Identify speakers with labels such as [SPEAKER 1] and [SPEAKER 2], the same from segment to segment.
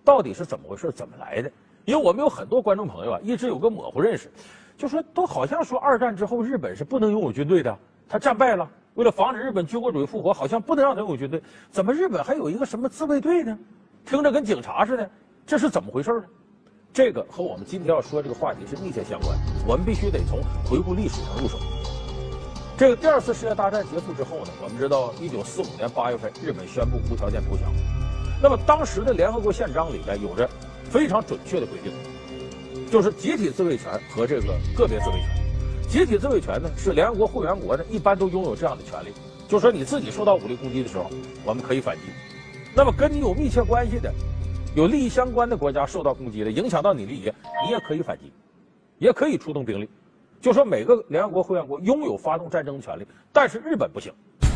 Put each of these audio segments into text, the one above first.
[SPEAKER 1] 到底是怎么回事，怎么来的？因为我们有很多观众朋友啊，一直有个模糊认识，就说都好像说二战之后日本是不能拥有军队的，他战败了，为了防止日本军国主义复活，好像不能让他拥有军队，怎么日本还有一个什么自卫队呢？听着跟警察似的，这是怎么回事呢？这个和我们今天要说这个话题是密切相关，我们必须得从回顾历史上入手。这个第二次世界大战结束之后呢，我们知道1945年8月份，日本宣布无条件投降。那么当时的联合国宪章里边有着非常准确的规定，就是集体自卫权和这个个别自卫权。集体自卫权呢，是联合国会员国呢一般都拥有这样的权利，就是说你自己受到武力攻击的时候，我们可以反击。那么跟你有密切关系的、有利益相关的国家受到攻击的，影响到你利益，你也可以反击，也可以出动兵力。就说每个联合国会员国拥有发动战争的权利，但是日本不行。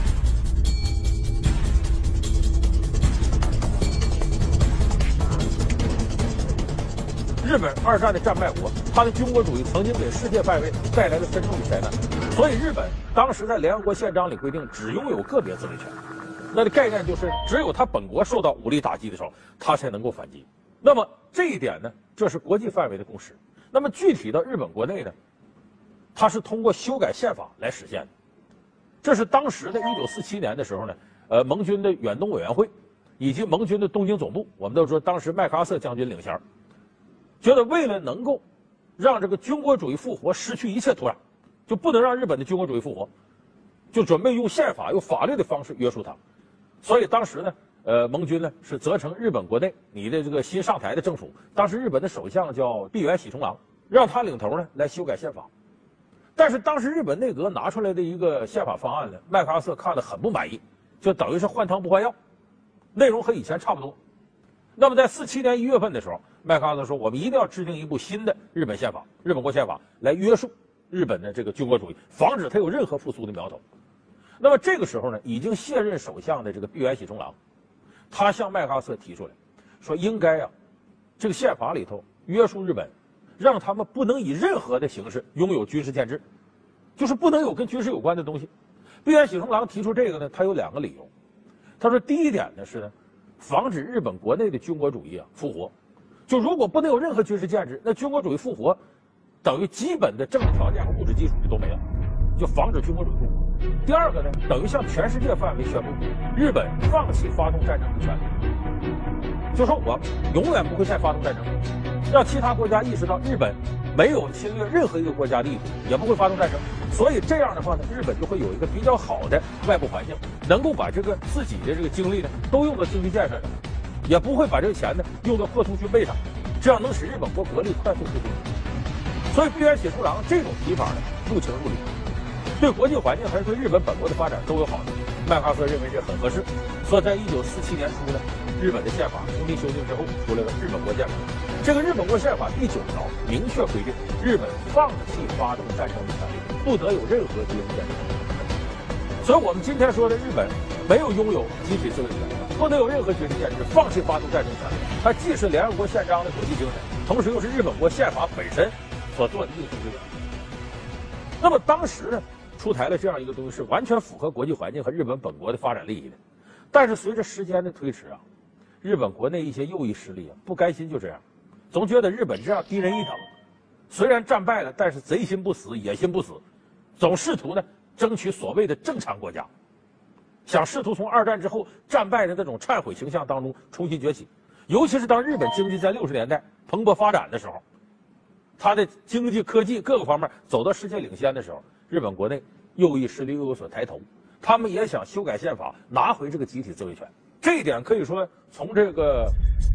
[SPEAKER 1] 日本二战的战败国，它的军国主义曾经给世界范围带来了深重的灾难，所以日本当时在联合国宪章里规定只拥有个别自卫权。那的概念就是只有他本国受到武力打击的时候，他才能够反击。那么这一点呢，这是国际范围的共识。那么具体到日本国内呢，它是通过修改宪法来实现的。这是当时的1947年的时候呢，盟军的远东委员会以及盟军的东京总部，我们都说当时麦克阿瑟将军领衔，觉得为了能够让这个军国主义复活失去一切土壤，就不能让日本的军国主义复活，就准备用宪法、用法律的方式约束它。所以当时呢，盟军呢是责成日本国内你的这个新上台的政府，当时日本的首相叫碧原喜重郎，让他领头呢来修改宪法。但是当时日本内阁拿出来的一个宪法方案呢，麦克阿瑟看了很不满意，就等于是换汤不换药，内容和以前差不多。那么在47年1月份的时候，麦克阿瑟说，我们一定要制定一部新的日本宪法、日本国宪法来约束日本的这个军国主义，防止它有任何复苏的苗头。那么这个时候呢，已经卸任首相的这个碧原喜重郎，他向麦克阿瑟提出来，说应该啊，这个宪法里头约束日本，让他们不能以任何的形式拥有军事建制，就是不能有跟军事有关的东西。碧原喜重郎提出这个呢，他有2个理由。他说，第一点呢是呢，防止日本国内的军国主义啊复活。就如果不能有任何军事建制，那军国主义复活，等于基本的政治条件和物质基础就都没了，就防止军国主义复活。第二个呢，等于向全世界范围宣布，日本放弃发动战争的权利，就说我永远不会再发动战争，让其他国家意识到日本没有侵略任何一个国家的意图，也不会发动战争。所以这样的话呢，日本就会有一个比较好的外部环境，能够把这个自己的这个精力呢都用到经济建设上，也不会把这个钱呢用到扩充军备上，这样能使日本国力快速复苏。所以碧原喜重郎这种提法呢，入情入理，对国际环境还是对日本本国的发展都有好处。麦克阿瑟认为这很合适，所以在1947年初呢，日本的宪法重新修订之后，出来了日本国宪法。这个日本国宪法第9条明确规定，日本放弃发动战争的权利，不得有任何军事建制。所以我们今天说的日本没有拥有集体自卫权，不能有任何军事建制，放弃发动战争权利。它既是联合国宪章的国际精神，同时又是日本国宪法本身所做的硬性规定。那么当时呢，出台了这样一个东西，是完全符合国际环境和日本本国的发展利益的。但是随着时间的推迟啊，日本国内一些右翼势力啊不甘心就这样，总觉得日本这样低人一等，虽然战败了，但是贼心不死，野心不死，总试图呢争取所谓的正常国家，想试图从二战之后战败的那种忏悔形象当中重新崛起。尤其是当日本经济在60年代蓬勃发展的时候，它的经济科技各个方面走到世界领先的时候，日本国内右翼势力又有所抬头，他们也想修改宪法，拿回这个集体自卫权。这一点可以说从这个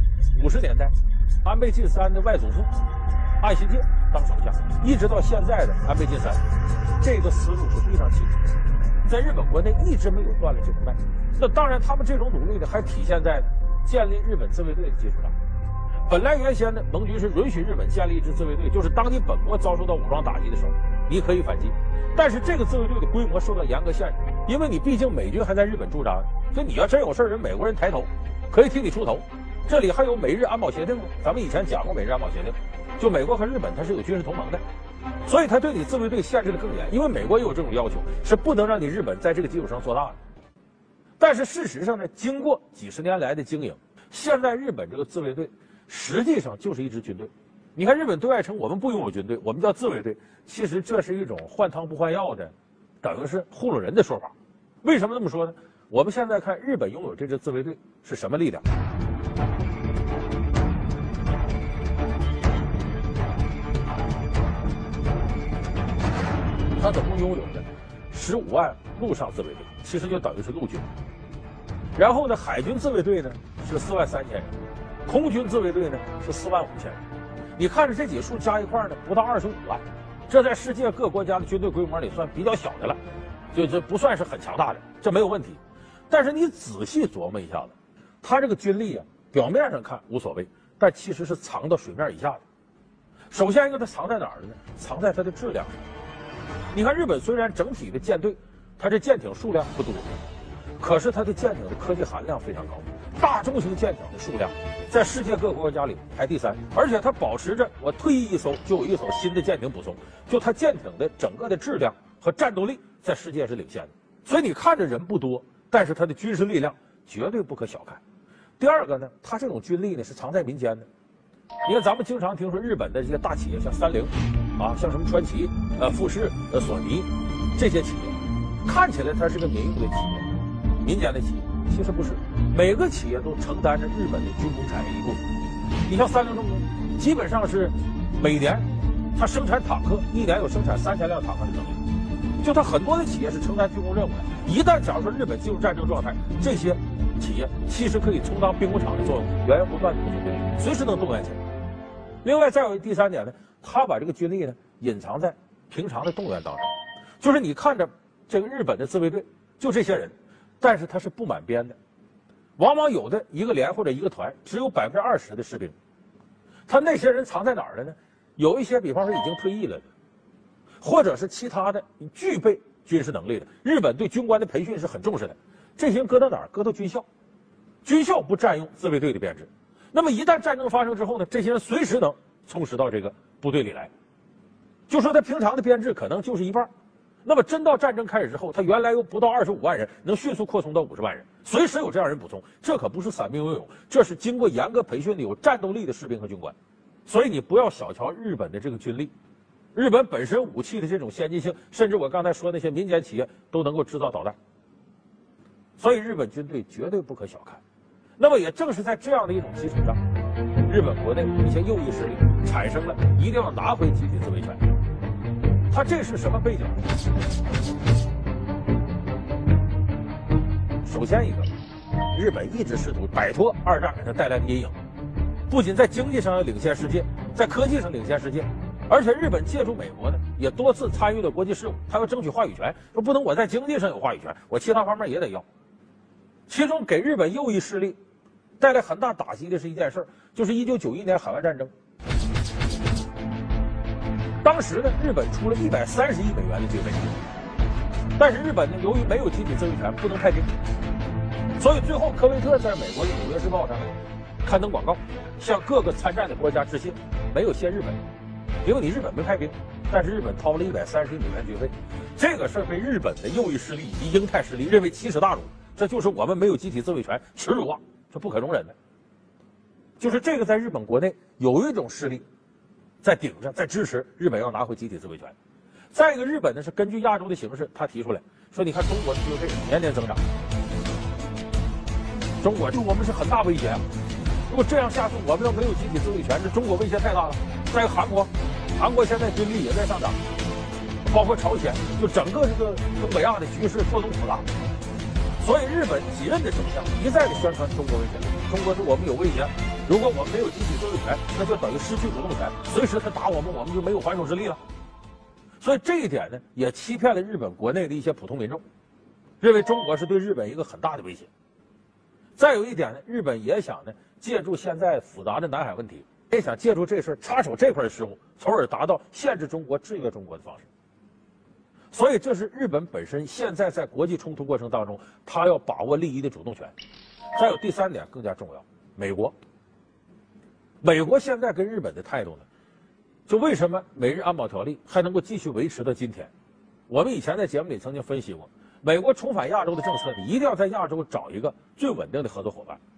[SPEAKER 1] 50年代安倍晋三的外祖父岸信介当首相，一直到现在的安倍晋三，这个思路是非常清楚，在日本国内一直没有断了这股脉。那当然他们这种努力呢，还体现在建立日本自卫队的基础上。本来原先呢，盟军是允许日本建立一支自卫队，就是当你本国遭受到武装打击的时候，你可以反击。但是这个自卫队的规模受到严格限制，因为你毕竟美军还在日本驻扎，所以你要真有事人美国人抬头，可以替你出头。这里还有美日安保协定呢，咱们以前讲过美日安保协定，就美国和日本它是有军事同盟的，所以他对你自卫队限制的更严，因为美国也有这种要求，是不能让你日本在这个基础上做大的。但是事实上呢，经过几十年来的经营， 现在日本这个自卫队实际上就是一支军队。你看日本对外称我们不拥有军队，我们叫自卫队，其实这是一种换汤不换药的，等于是糊弄人的说法。为什么这么说呢？我们现在看日本拥有这支自卫队是什么力量？他总共拥有的15万陆上自卫队，其实就等于是陆军。然后呢，海军自卫队呢是4万3千人，空军自卫队呢是4万5千人。你看着这几数加一块呢，不到25万，这在世界各国家的军队规模里算比较小的了，就这不算是很强大的，这没有问题。但是你仔细琢磨一下子，他这个军力啊，表面上看无所谓，但其实是藏到水面以下的。首先一个，它藏在哪儿呢？藏在它的质量上。你看日本虽然整体的舰队，它这舰艇数量不多，可是它的舰艇的科技含量非常高，大中型舰艇的数量在世界各个国家里排第3，而且它保持着我退役一艘就有一艘新的舰艇补充，就它舰艇的整个的质量和战斗力在世界是领先的。所以你看着人不多，但是它的军事力量绝对不可小看。第二个呢，它这种军力呢是藏在民间的。你看咱们经常听说日本的这些大企业，像三菱啊，像什么川崎、富士、索尼这些企业，看起来它是个民营的企业、民间的企业，其实不是，每个企业都承担着日本的军工产业一部分。你像三菱重工，基本上是每年它生产坦克，一年有生产3000辆坦克的能力，就它很多的企业是承担军工任务的。一旦假如说日本进入战争状态，这些企业其实可以充当兵工厂的作用，源源不断的补充兵力，随时能动员起来。另外再有第3点呢，他把这个军力呢隐藏在平常的动员当中，就是你看着这个日本的自卫队就这些人，但是他是不满编的，往往有的一个连或者一个团只有20%的士兵，他那些人藏在哪儿了呢？有一些比方说已经退役了的，或者是其他的具备军事能力的。日本对军官的培训是很重视的，这些人搁到哪儿？搁到军校，军校不占用自卫队的编制。那么一旦战争发生之后呢，这些人随时能充实到这个部队里来。就说他平常的编制可能就是一半，那么真到战争开始之后，他原来有不到25万人，能迅速扩充到50万人，随时有这样人补充。这可不是散兵游勇，这是经过严格培训的有战斗力的士兵和军官。所以你不要小瞧日本的这个军力，日本本身武器的这种先进性，甚至我刚才说那些民间企业都能够制造导弹，所以日本军队绝对不可小看。那么也正是在这样的一种基础上，日本国内一些右翼势力产生了一定要拿回集体自卫权。它这是什么背景？首先一个，日本一直试图摆脱2战给它带来的阴影，不仅在经济上要领先世界，在科技上领先世界，而且日本借助美国呢，也多次参与了国际事务，它要争取话语权，说不能我在经济上有话语权，我其他方面也得要。其中给日本右翼势力带来很大打击的是一件事，就是1991年海湾战争。当时呢，日本出了130亿美元的军费，但是日本呢，由于没有集体自卫权，不能派兵，所以最后科威特在美国的《纽约时报》上刊登广告，向各个参战的国家致信，没有限日本，因为你日本没派兵，但是日本掏了130亿美元军费。这个事儿被日本的右翼势力以及英泰势力认为奇耻大辱，这就是我们没有集体自卫权，耻辱啊，这不可容忍的。就是这个在日本国内有一种势力在顶着，在支持日本要拿回集体自卫权。再一个，日本呢是根据亚洲的形势，他提出来说，你看中国的自卫队年年增长，中国对我们是很大威胁啊！如果这样下去，我们要没有集体自卫权，这中国威胁太大了。再一个，韩国现在军力也在上涨，包括朝鲜，就整个这个东北亚的局势错综复杂。所以日本几任的首相一再的宣传中国威胁，中国对我们有威胁，如果我们没有集体自卫权，那就等于失去主动权，随时他打我们，我们就没有还手之力了。所以这一点呢，也欺骗了日本国内的一些普通民众，认为中国是对日本一个很大的威胁。再有一点呢，日本也想呢，借助现在复杂的南海问题，也想借助这事插手这块事务，从而达到限制中国、制约中国的方式。所以这是日本本身现在在国际冲突过程当中，他要把握利益的主动权。再有第3点更加重要，美国现在跟日本的态度呢，就为什么美日安保条例还能够继续维持到今天？我们以前在节目里曾经分析过，美国重返亚洲的政策，你一定要在亚洲找一个最稳定的合作伙伴。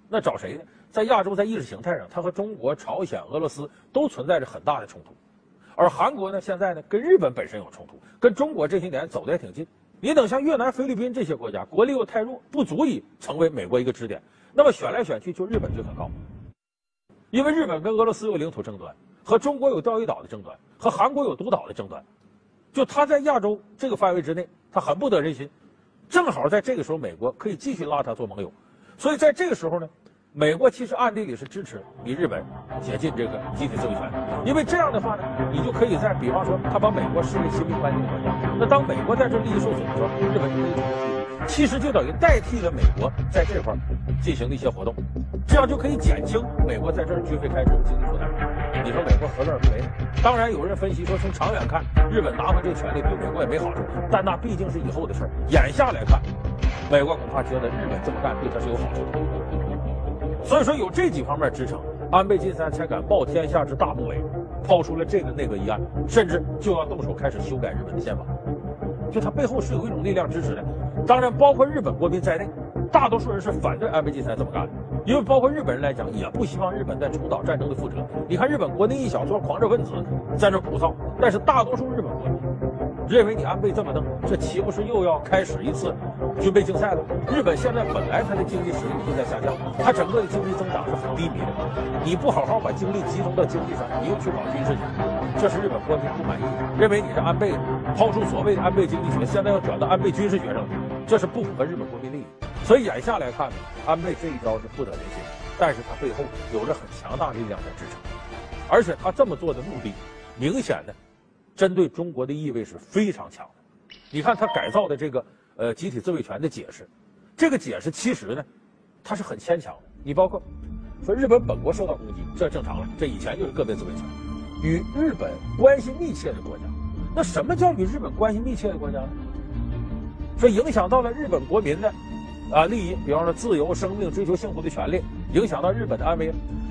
[SPEAKER 1] 那找谁呢？在亚洲，在意识形态上，它和中国、朝鲜、俄罗斯都存在着很大的冲突。而韩国呢，现在呢跟日本本身有冲突，跟中国这些年走得也挺近。你等像越南、菲律宾这些国家，国力又太弱，不足以成为美国一个支点。那么选来选去，就日本最可靠，因为日本跟俄罗斯有领土争端，和中国有钓鱼岛的争端，和韩国有独岛的争端。就他在亚洲这个范围之内，他很不得人心。正好在这个时候，美国可以继续拉他做盟友。所以在这个时候呢，美国其实暗地里是支持你日本解禁这个集体自卫权，因为这样的话呢，你就可以在比方说他把美国视为亲密关系的国家，那当美国在这利益受损的时候，日本就可以其实就等于代替了美国在这块进行的一些活动，这样就可以减轻美国在这儿军费开支和经济负担。你说美国何乐而不为呢？当然有人分析说，从长远看，日本拿回这个权利对美国也没好处，但那毕竟是以后的事儿。眼下来看，美国恐怕觉得日本这么干对他是有好处的。所以说有这几方面支撑，安倍晋三才敢冒天下之大不韪，抛出了这个那个议案，甚至就要动手开始修改日本的宪法。就他背后是有一种力量支持的。当然，包括日本国民在内，大多数人是反对安倍晋三这么干的，因为包括日本人来讲，也不希望日本再重蹈战争的覆辙。你看日本国内一小撮狂热分子在这鼓噪，但是大多数日本国民认为你安倍这么弄，这岂不是又要开始一次军备竞赛了？日本现在本来它的经济实力就在下降，它整个的经济增长是很低迷的。你不好好把精力集中到经济上，你又去搞军事去，这是日本国民不满意，认为你是安倍抛出所谓的安倍经济学，现在要转到安倍军事学上，这是不符合日本国民利益。所以眼下来看呢，安倍这一招是不得人心，但是他背后有着很强大力量在支撑，而且他这么做的目的，明显的针对中国的意味是非常强的。你看他改造的这个集体自卫权的解释，这个解释其实呢，它是很牵强的。你包括说日本本国受到攻击，这正常了，这以前就是个别自卫权。与日本关系密切的国家，那什么叫与日本关系密切的国家呢？说影响到了日本国民的利益，比方说自由、生命、追求幸福的权利，影响到日本的安危。